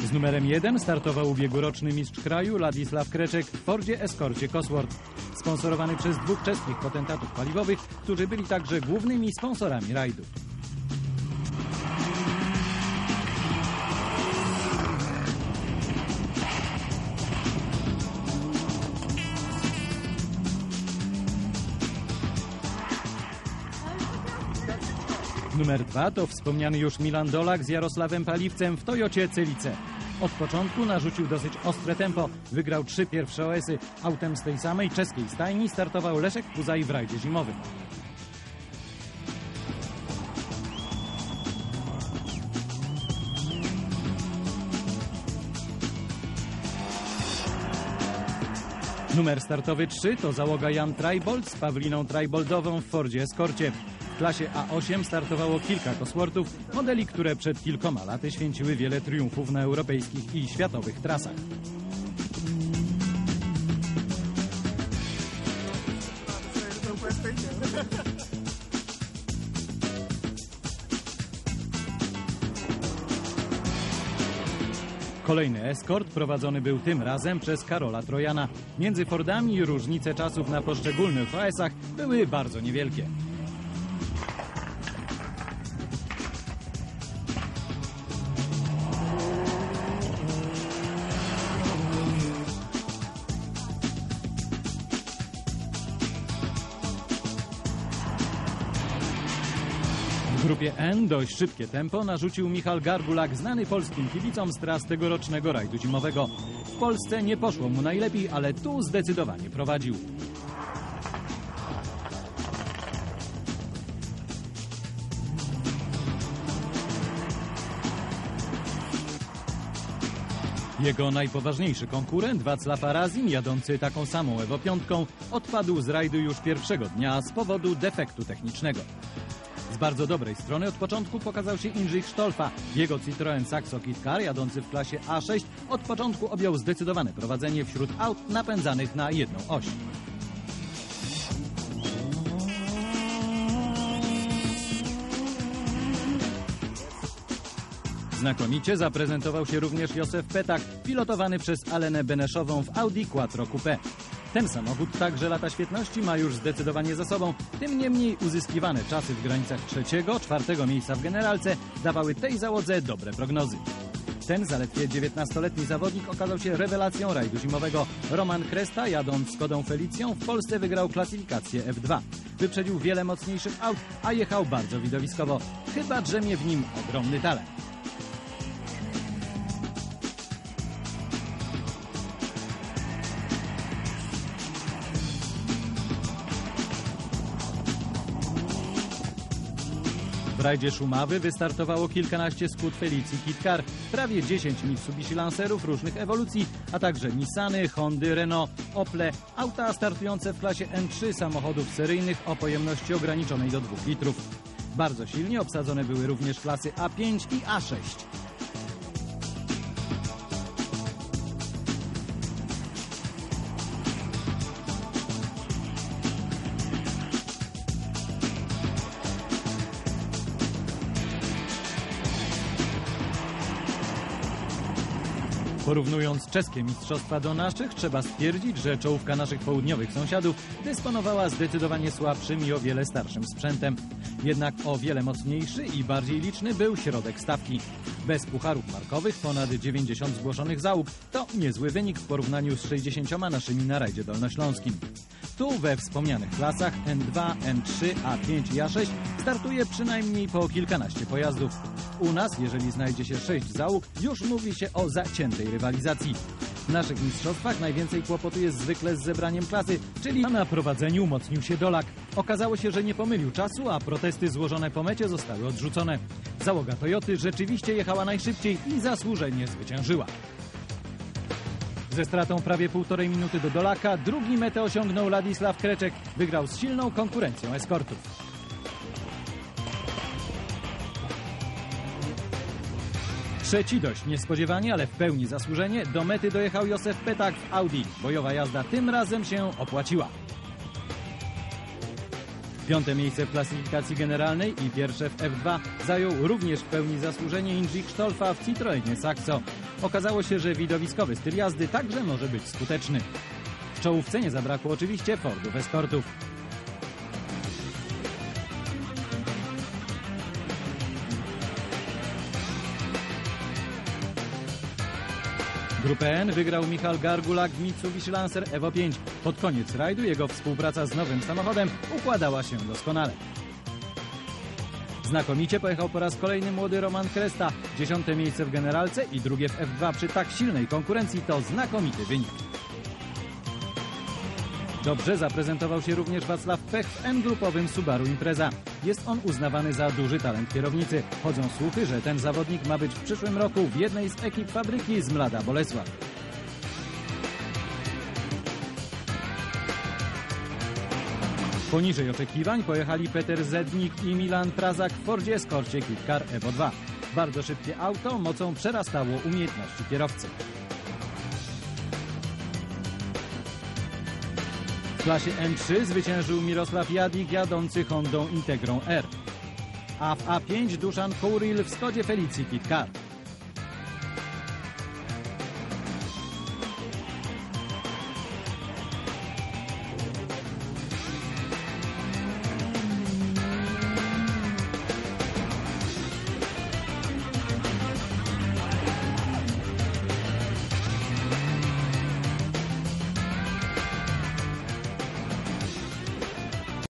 Z numerem 1 startował ubiegłoroczny mistrz kraju Ladisław Kreczek w Fordzie Escorcie Cosworth, sponsorowany przez dwóch czeskich potentatów paliwowych, którzy byli także głównymi sponsorami rajdu. Numer 2 to wspomniany już Milan Dolak z Jarosławem Paliwcem w Toyocie Celice. Od początku narzucił dosyć ostre tempo. Wygrał 3 pierwsze OS-y. Autem z tej samej czeskiej stajni startował Leszek Puzaj w rajdzie zimowym. Numer startowy 3 to załoga Jan Trajbold z Pawliną Trajboldową w Fordzie Escorcie. W klasie A8 startowało kilka Cosworthów, modeli, które przed kilkoma laty święciły wiele triumfów na europejskich i światowych trasach. Kolejny eskort prowadzony był tym razem przez Karola Trojana. Między Fordami różnice czasów na poszczególnych OS-ach były bardzo niewielkie. W grupie N dość szybkie tempo narzucił Michał Garbulak, znany polskim kibicom z tras tegorocznego rajdu zimowego. W Polsce nie poszło mu najlepiej, ale tu zdecydowanie prowadził. Jego najpoważniejszy konkurent, Wacław Arazin, jadący taką samą Evo 5, odpadł z rajdu już pierwszego dnia z powodu defektu technicznego. Z bardzo dobrej strony od początku pokazał się Jindřich Stolfa. Jego Citroën Saxo Kit Car, jadący w klasie A6, od początku objął zdecydowane prowadzenie wśród aut napędzanych na jedną oś. Znakomicie zaprezentował się również Józef Petak, pilotowany przez Alenę Beneszową w Audi Quattro Coupé. Ten samochód także lata świetności ma już zdecydowanie za sobą. Tym niemniej uzyskiwane czasy w granicach 3., 4. miejsca w generalce dawały tej załodze dobre prognozy. Ten zaledwie 19-letni zawodnik okazał się rewelacją rajdu zimowego. Roman Kresta, jadąc Skodą Felicją, w Polsce wygrał klasyfikację F2. Wyprzedził wiele mocniejszych aut, a jechał bardzo widowiskowo. Chyba drzemie w nim ogromny talent. W rajdzie Szumawy wystartowało kilkanaście Skód Felicji Kit Car, prawie 10 Mitsubishi Lancerów różnych ewolucji, a także Nissany, Hondy, Renault, Ople, auta startujące w klasie N3 samochodów seryjnych o pojemności ograniczonej do 2 litrów. Bardzo silnie obsadzone były również klasy A5 i A6. Porównując czeskie mistrzostwa do naszych, trzeba stwierdzić, że czołówka naszych południowych sąsiadów dysponowała zdecydowanie słabszym i o wiele starszym sprzętem. Jednak o wiele mocniejszy i bardziej liczny był środek stawki. Bez pucharów markowych ponad 90 zgłoszonych załóg to niezły wynik w porównaniu z 60 naszymi na rajdzie dolnośląskim. Tu we wspomnianych klasach N2, N3, A5 i A6 startuje przynajmniej po kilkanaście pojazdów. U nas, jeżeli znajdzie się 6 załóg, już mówi się o zaciętej rywalizacji. W naszych mistrzostwach najwięcej kłopotu jest zwykle z zebraniem klasy, czyli na prowadzeniu umocnił się Dolak. Okazało się, że nie pomylił czasu, a protesty złożone po mecie zostały odrzucone. Załoga Toyoty rzeczywiście jechała najszybciej i zasłużenie zwyciężyła. Ze stratą prawie 1,5 minuty do Dolaka drugi metę osiągnął Ladisław Kreczek. Wygrał z silną konkurencją eskortów. Trzeci dość niespodziewanie, ale w pełni zasłużenie do mety dojechał Józef Petak w Audi. Bojowa jazda tym razem się opłaciła. 5. miejsce w klasyfikacji generalnej i pierwsze w F2 zajął również w pełni zasłużenie Jindřich Stolfa w Citroenie Saxo. Okazało się, że widowiskowy styl jazdy także może być skuteczny. W czołówce nie zabrakło oczywiście Fordów Escortów. Grupę N wygrał Michal Gargulak w Mitsubishi Lancer Evo 5. Pod koniec rajdu jego współpraca z nowym samochodem układała się doskonale. Znakomicie pojechał po raz kolejny młody Roman Kresta. 10. miejsce w generalce i drugie w F2 przy tak silnej konkurencji to znakomity wynik. Dobrze zaprezentował się również Wacław Pech w N-grupowym Subaru Impreza. Jest on uznawany za duży talent kierownicy. Chodzą słuchy, że ten zawodnik ma być w przyszłym roku w jednej z ekip fabryki z Mlada Bolesław. Poniżej oczekiwań pojechali Peter Zednik i Milan Prazak w Fordzie Escorcie Kit Car Evo 2. Bardzo szybkie auto mocą przerastało umiejętności kierowcy. W klasie N3 zwyciężył Mirosław Jadik jadący Hondą Integrą R. A w A5 Duszan Kouril w Skodzie Felicji Kit Car.